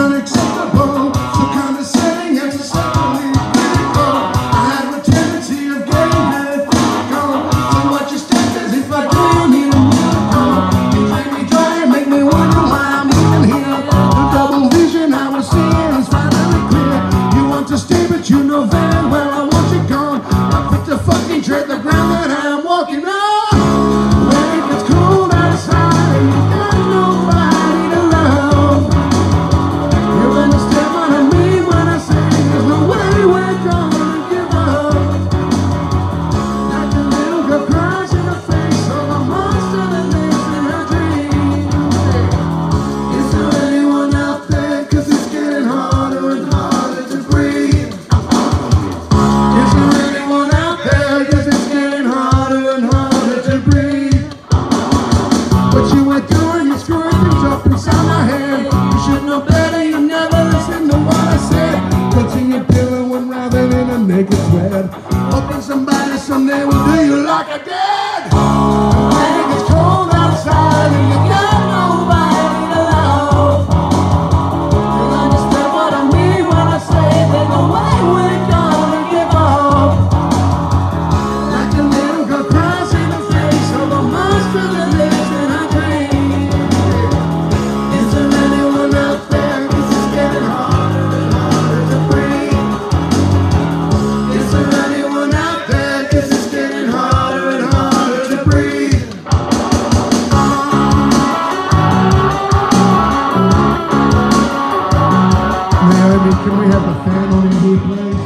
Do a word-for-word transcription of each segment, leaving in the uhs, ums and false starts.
unacceptable, so condescending and so suddenly critical. I have a tendency of getting very physical, so watch your step as if I do need a miracle. You drink me dry and make me wonder why I'm even here. The double vision I was seeing is finally clear. You want to stay but you know very well I want you gone. I put the fucking tread the ground that I am walking on. What you were doing, you're screwing things up inside my head. You should know better, you never listen to what I said. Touching your pillow when rather than a naked thread. Hoping somebody someday will do you like I did. When it's cold outside and you got nobody to love, you'll understand what I mean when I say there's no way we're gonna give up. Like a little girl cries in the face of a monster that lives in her dream. Is there anyone out there? 'Cause it's getting harder and harder to breathe. Is there anyone out there? 'Cause it's getting harder and harder to breathe. Naomi, can we have the family here, please?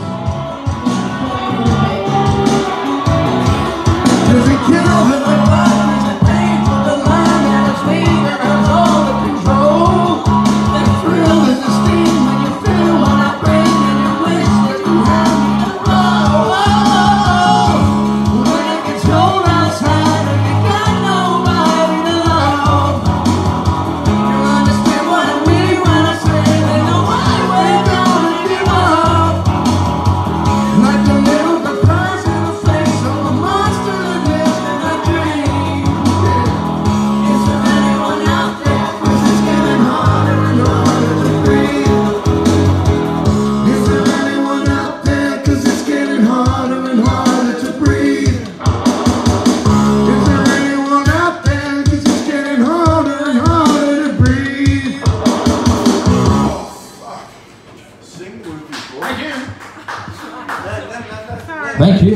Does it kill her? Is it pain for the line and it's me that has all the control? That thrill is the steam when you feel what I bring and you wish that you had me to roll. When it gets cold outside and you got nobody to love, you'll understand what I mean when I say there's no way we're gonna give up. Like a little girl cries in the face of a monster that lives in a dream. Is there anyone out there? 'Cause it's getting harder and harder to breathe. Is there anyone out there? 'Cause it's getting harder and harder to breathe. Is there anyone out there? 'Cause it's getting harder and harder to breathe. Sing with me, boy. Thank you.